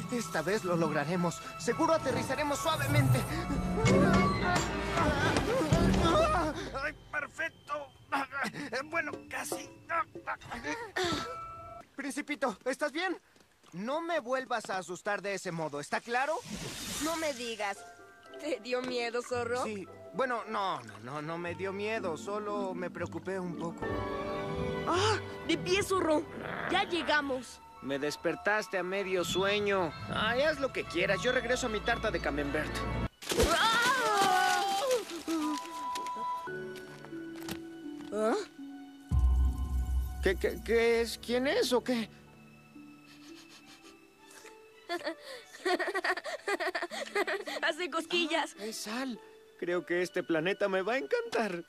Esta vez lo lograremos. Seguro aterrizaremos suavemente. ¡Ay, perfecto! Bueno, casi. Principito, ¿estás bien? No me vuelvas a asustar de ese modo, ¿está claro? No me digas. ¿Te dio miedo, zorro? Sí. Bueno, no me dio miedo. Solo me preocupé un poco. ¡Ah! ¡De pie, zorro! ¡Ya llegamos! Me despertaste a medio sueño. Ay, haz lo que quieras. Yo regreso a mi tarta de camembert. ¿Ah? ¿Qué es? ¿Quién es o qué? Hace cosquillas. Es Sal. Creo que este planeta me va a encantar.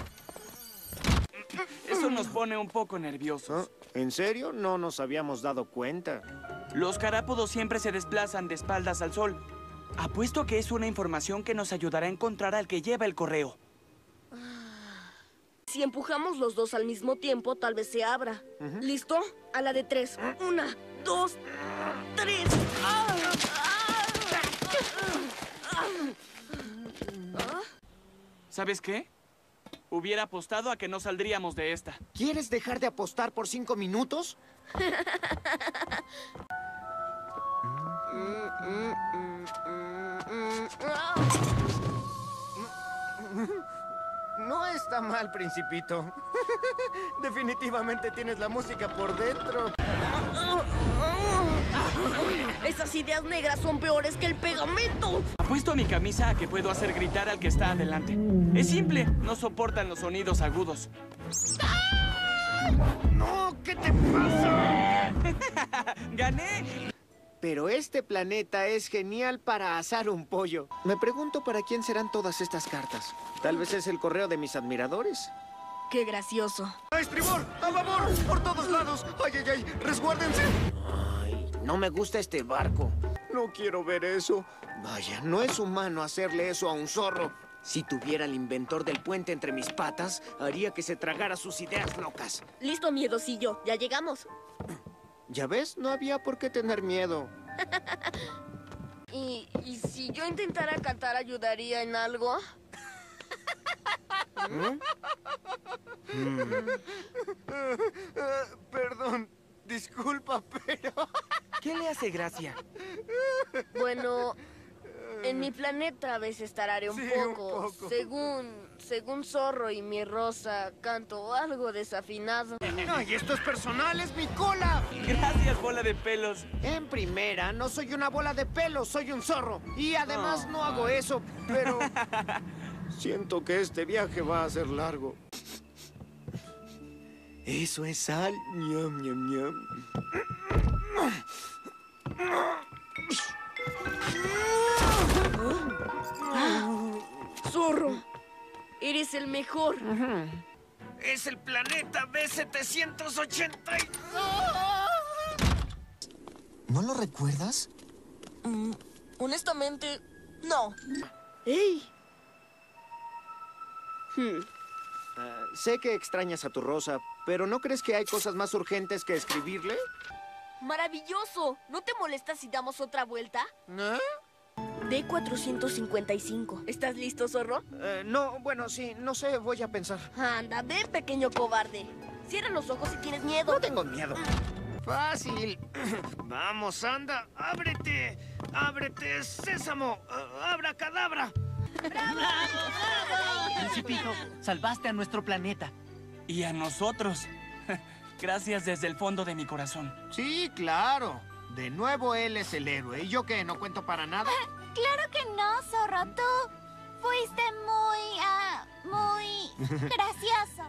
Eso nos pone un poco nerviosos. ¿En serio? No nos habíamos dado cuenta. Los carápodos siempre se desplazan de espaldas al sol. Apuesto que es una información que nos ayudará a encontrar al que lleva el correo. Si empujamos los dos al mismo tiempo, tal vez se abra. ¿Listo? A la de 3. 1, 2, 3. ¿Sabes qué? Hubiera apostado a que no saldríamos de esta. ¿Quieres dejar de apostar por 5 minutos? No está mal, Principito. Definitivamente tienes la música por dentro. Esas ideas negras son peores que el pegamento. Apuesto a mi camisa a que puedo hacer gritar al que está adelante. Es simple, no soportan los sonidos agudos. ¡No! ¿Qué te pasa? ¡Gané! Pero este planeta es genial para asar un pollo. Me pregunto para quién serán todas estas cartas. Tal vez es el correo de mis admiradores. ¡Qué gracioso! ¡A estribor! ¡A favor! ¡Por todos lados! ¡Ay, ay, ay! ¡Resguárdense! Ay, no me gusta este barco. No quiero ver eso. Vaya, no es humano hacerle eso a un zorro. Si tuviera al inventor del puente entre mis patas, haría que se tragara sus ideas locas. Listo, miedosillo. Ya llegamos. ¿Ya ves? No había por qué tener miedo. ¿Y si yo intentara cantar, ayudaría en algo? Perdón, disculpa, pero... ¿Qué le hace gracia? Bueno, en mi planeta a veces tararé un Sí, poco. un poco. Según Zorro y mi Rosa, canto algo desafinado. ¡Ay, esto es personal! ¡Es mi cola! Gracias, bola de pelos. En primera, no soy una bola de pelo, soy un zorro. Y además no hago eso, pero... Siento que este viaje va a ser largo. Eso es sal. Ñam, ñam, ñam. ¡Zorro! ¡Eres el mejor! ¡Es el planeta B780! ¿No lo recuerdas? Honestamente, no. ¡Ey! Sé que extrañas a tu Rosa, pero ¿no crees que hay cosas más urgentes que escribirle? ¡Maravilloso! ¿No te molesta si damos otra vuelta? ¿Eh? D455. ¿Estás listo, Zorro? No, bueno, sí, no sé, voy a pensar. Anda, ve, pequeño cobarde. Cierra los ojos si tienes miedo. No tengo miedo. Fácil. ¡Vamos, anda! ¡Ábrete! ¡Ábrete, sésamo! ¡Abracadabra! Principito, salvaste a nuestro planeta. Y a nosotros. Gracias desde el fondo de mi corazón. Sí, claro. De nuevo él es el héroe. ¿Y yo qué? ¿No cuento para nada? Claro que no, Zorro. Tú fuiste muy gracioso.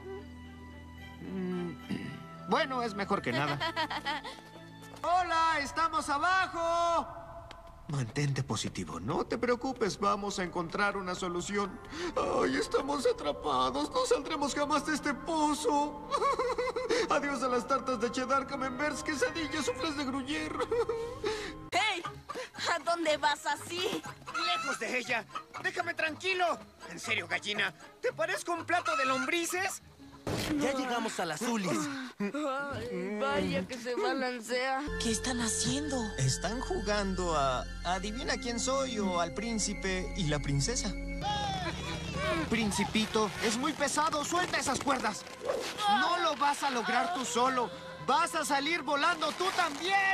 Bueno, es mejor que nada. ¡Hola! ¡Estamos abajo! Mantente positivo. No te preocupes. Vamos a encontrar una solución. ¡Ay, estamos atrapados! ¡No saldremos jamás de este pozo! Adiós a las tartas de cheddar, camemberts, quesadillas, sufles de gruyere. ¡Hey! ¿A dónde vas así? ¡Lejos de ella! ¡Déjame tranquilo! En serio, gallina, ¿te parezco un plato de lombrices? Ya llegamos a las Zulis. Ay, vaya que se balancea. ¿Qué están haciendo? Están jugando a adivina quién soy o al príncipe y la princesa. Principito, es muy pesado. Suelta esas cuerdas. No lo vas a lograr tú solo. Vas a salir volando tú también.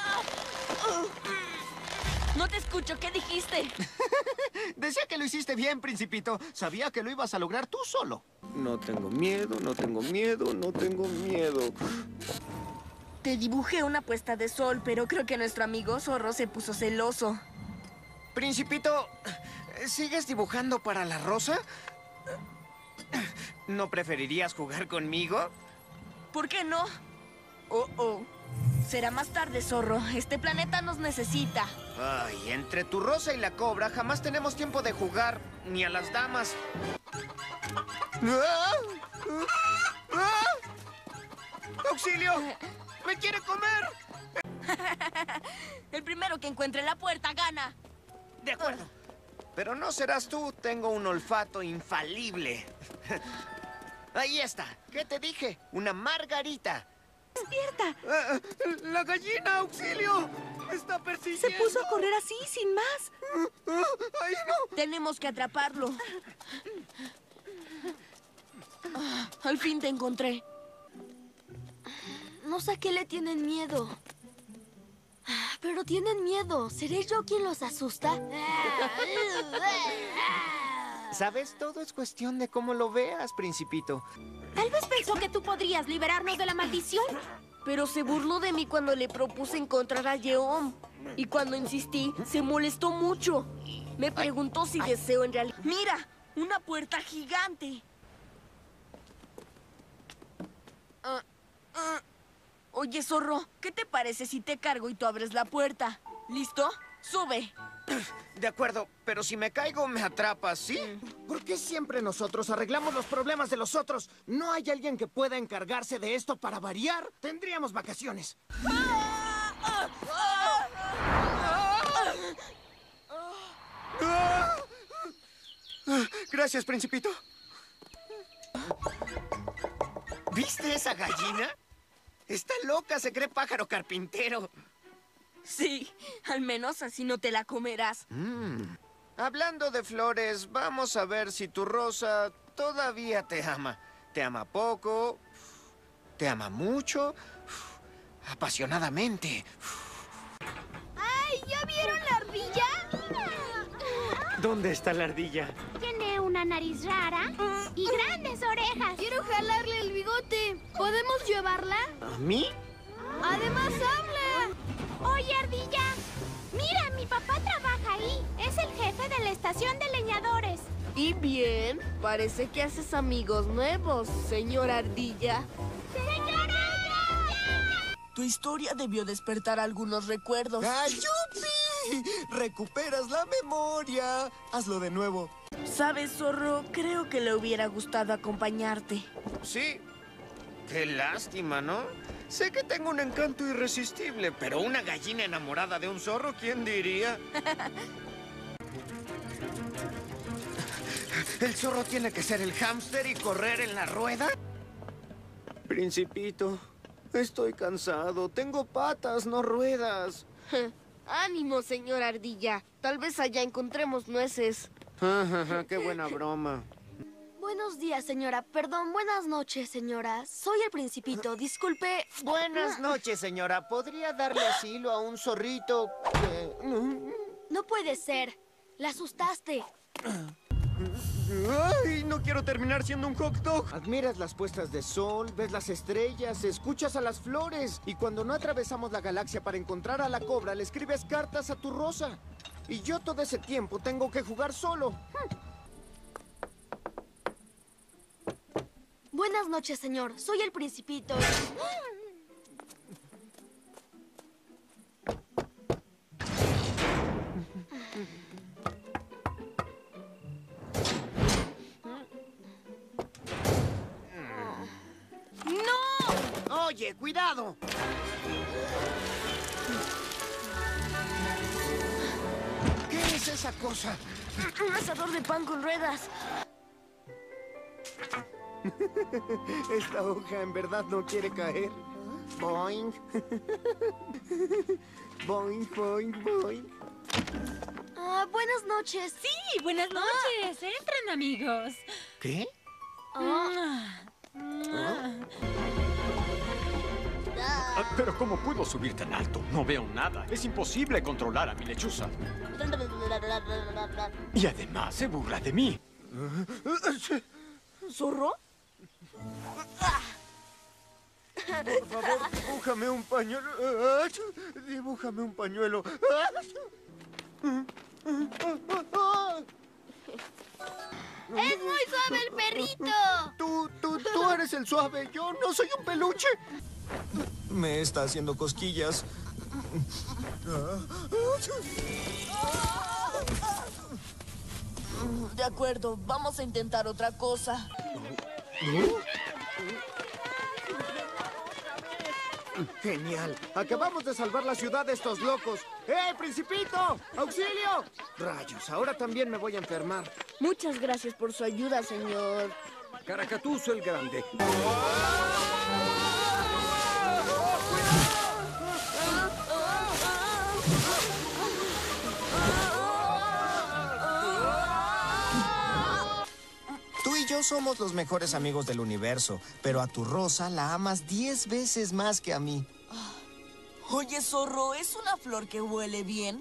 No te escucho, ¿qué dijiste? Decía que lo hiciste bien, Principito. Sabía que lo ibas a lograr tú solo. No tengo miedo, no tengo miedo, no tengo miedo. Te dibujé una puesta de sol, pero creo que nuestro amigo zorro se puso celoso. Principito, ¿sigues dibujando para la rosa? ¿No preferirías jugar conmigo? ¿Por qué no? Oh. Será más tarde, zorro. Este planeta nos necesita. Ay, entre tu rosa y la cobra jamás tenemos tiempo de jugar, ni a las damas. ¡Auxilio! ¡Me quiere comer! El primero que encuentre la puerta gana. De acuerdo. Pero no serás tú, tengo un olfato infalible. Ahí está. ¿Qué te dije? Una margarita. ¡Despierta! ¡La gallina, auxilio! ¡Está persiguiendo! Se puso a correr así, sin más. ¡Ay, no! Tenemos que atraparlo. Al fin te encontré. No sé a qué le tienen miedo. Pero tienen miedo. ¿Seré yo quien los asusta? ¿Sabes? Todo es cuestión de cómo lo veas, Principito. Tal vez pensó que tú podrías liberarnos de la maldición. Pero se burló de mí cuando le propuse encontrar a Yeom. Y cuando insistí, se molestó mucho. Me preguntó si deseo en realidad... ¡Mira! ¡Una puerta gigante! Oye, zorro, ¿qué te parece si te cargo y tú abres la puerta? ¿Listo? ¡Sube! De acuerdo, pero si me caigo me atrapas, ¿sí? ¿Por qué siempre nosotros arreglamos los problemas de los otros? ¿No hay alguien que pueda encargarse de esto para variar? Tendríamos vacaciones. Gracias, Principito. ¿Viste esa gallina? Está loca, se cree pájaro carpintero. Sí, al menos así no te la comerás. Hablando de flores, vamos a ver si tu rosa todavía te ama. ¿Te ama poco? ¿Te ama mucho? Apasionadamente. ¡Ay! ¿Ya vieron la ardilla? ¿Dónde está la ardilla? Tiene una nariz rara y grandes orejas. Quiero jalarle el bigote. ¿Podemos llevarla? ¿A mí? Además habla. Oye, ardilla. Mira, mi papá trabaja ahí. Es el jefe de la estación de leñadores. Y bien, parece que haces amigos nuevos, señora ardilla. ¡Señora ardilla! Tu historia debió despertar algunos recuerdos. ¡Ayupi! ¡Recuperas la memoria! Hazlo de nuevo. ¿Sabes, zorro? Creo que le hubiera gustado acompañarte. Sí. Qué lástima, ¿no? Sé que tengo un encanto irresistible, pero una gallina enamorada de un zorro, ¿quién diría? ¿El zorro tiene que ser el hámster y correr en la rueda? Principito, estoy cansado. Tengo patas, no ruedas. Ánimo, señora ardilla. Tal vez allá encontremos nueces. Qué buena broma. Buenos días, señora. Perdón, buenas noches, señora. Soy el Principito. Disculpe. Buenas noches, señora. ¿Podría darle asilo a un zorrito que... No puede ser. La asustaste. ¡Ay! No quiero terminar siendo un hot dog. Admiras las puestas de sol, ves las estrellas, escuchas a las flores. Y cuando no atravesamos la galaxia para encontrar a la cobra, le escribes cartas a tu rosa. Y yo todo ese tiempo tengo que jugar solo. Buenas noches, señor. Soy el Principito. ¡No! Oye, cuidado. ¿Qué es esa cosa? Un asador de pan con ruedas. Esta hoja en verdad no quiere caer. Boing. Boing, boing, boing. Buenas noches. Sí, buenas noches. Entren, amigos. ¿Qué? Pero ¿cómo puedo subir tan alto? No veo nada. Es imposible controlar a mi lechuza. Y además se burla de mí. ¿Zorro? Por favor, dibújame un pañuelo. Dibújame un pañuelo. ¡Es muy suave el perrito! Tú eres el suave. Yo no soy un peluche. Me está haciendo cosquillas. De acuerdo, vamos a intentar otra cosa. Genial. Acabamos de salvar la ciudad de estos locos. Principito! ¡Auxilio! Rayos, ahora también me voy a enfermar. Muchas gracias por su ayuda, señor. Caracatuzo el Grande. Tú y yo somos los mejores amigos del universo, pero a tu Rosa la amas 10 veces más que a mí. Oye, zorro, ¿es una flor que huele bien?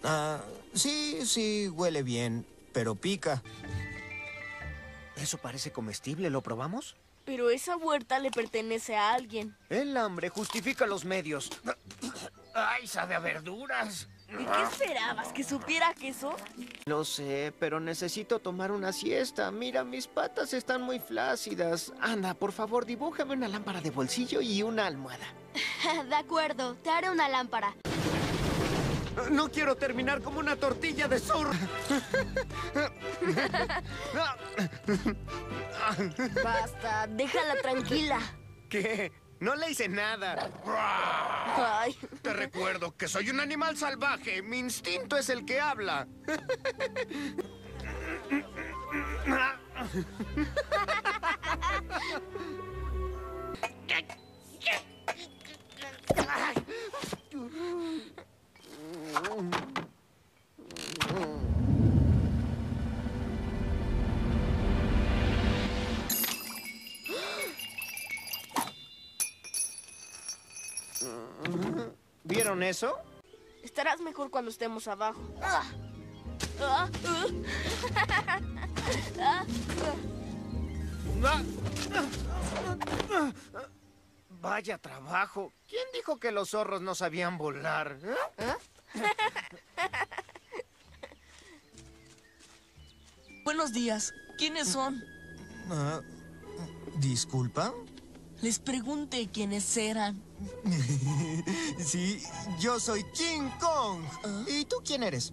Sí, huele bien, pero pica. Eso parece comestible, ¿lo probamos? Pero esa huerta le pertenece a alguien. El hambre justifica los medios. ¡Ay, sabe a verduras! ¿Y qué esperabas? ¿Que supiera queso? No sé, pero necesito tomar una siesta. Mira, mis patas están muy flácidas. Anda, por favor, dibújame una lámpara de bolsillo y una almohada. De acuerdo, te haré una lámpara. No quiero terminar como una tortilla de zorro. Basta, déjala tranquila. ¿Qué? No le hice nada. Ay. Te recuerdo que soy un animal salvaje. Mi instinto es el que habla. ¿Vieron eso? Estarás mejor cuando estemos abajo. Vaya trabajo. ¿Quién dijo que los zorros no sabían volar? Buenos días. ¿Quiénes son? ¿Disculpa? Les pregunté quiénes eran. Sí, yo soy King Kong. ¿Y tú quién eres?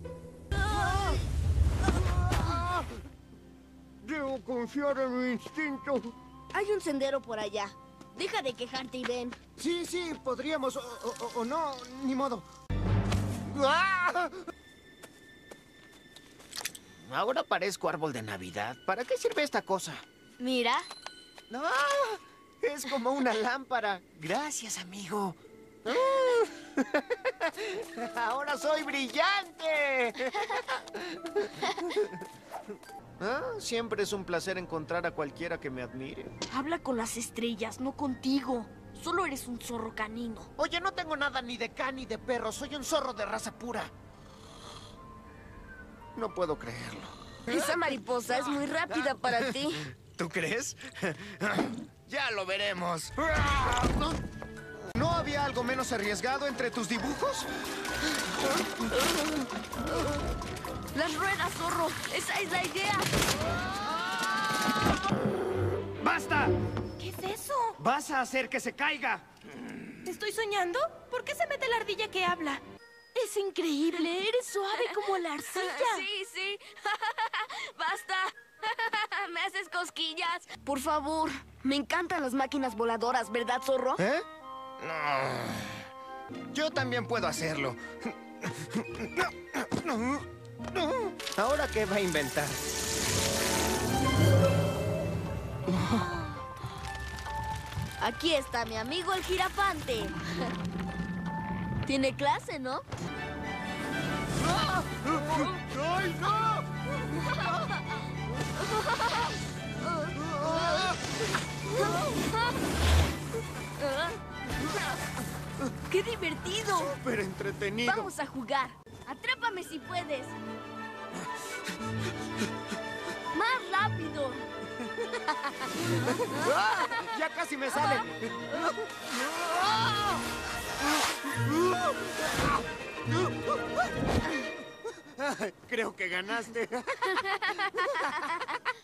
Debo confiar en mi instinto. Hay un sendero por allá. Deja de quejarte y ven. Sí, podríamos. O no, ni modo. Ahora parezco árbol de Navidad. ¿Para qué sirve esta cosa? Mira. Es como una lámpara. Gracias, amigo. ¡Ahora soy brillante! Siempre es un placer encontrar a cualquiera que me admire. Habla con las estrellas, no contigo. Solo eres un zorro canino. Oye, no tengo nada ni de can ni de perro. Soy un zorro de raza pura. No puedo creerlo. Esa mariposa es muy rápida para ti. ¿Tú crees? Ya lo veremos. ¿No había algo menos arriesgado entre tus dibujos? Las ruedas, zorro. Esa es la idea. ¡Basta! ¿Qué es eso? ¡Vas a hacer que se caiga! ¿Estoy soñando? ¿Por qué se mete la ardilla que habla? Es increíble. Eres suave como la arcilla. Sí. Basta. Me haces cosquillas. Por favor. Me encantan las máquinas voladoras, ¿verdad, zorro? Yo también puedo hacerlo. ¿Ahora qué va a inventar? Aquí está mi amigo el jirafante. Tiene clase, ¿no? ¡Ay, no! ¡Qué divertido! ¡Súper entretenido! Vamos a jugar. Atrápame si puedes. ¡Más rápido! ¡Ah! ¡Ya casi me sale! Creo que ganaste.